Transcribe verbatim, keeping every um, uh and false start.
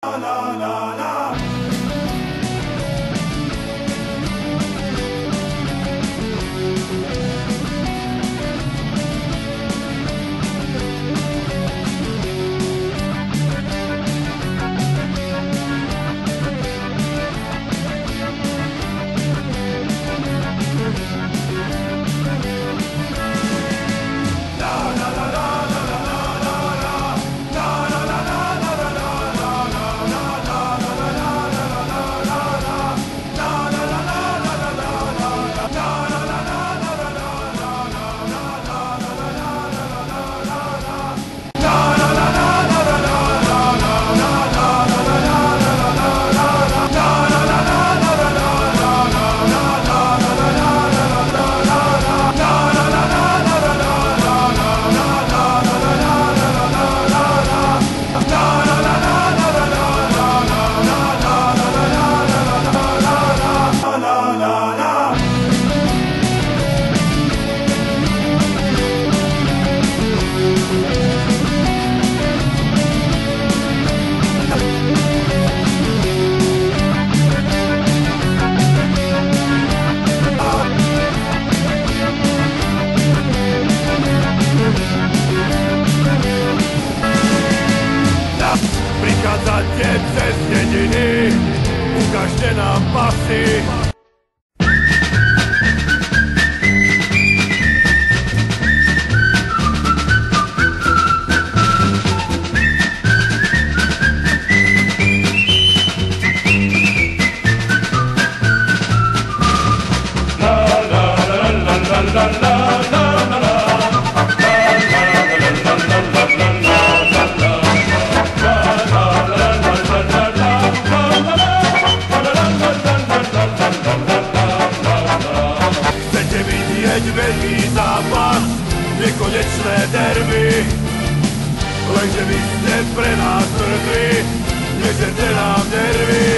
La la la la. Prichádzate cez dediny, ukážte nám pasy. La la la la la la la. Veľký zápas, nekonečné derby, lenže vy ste pre nás mŕtvi, nežerte nám nervy.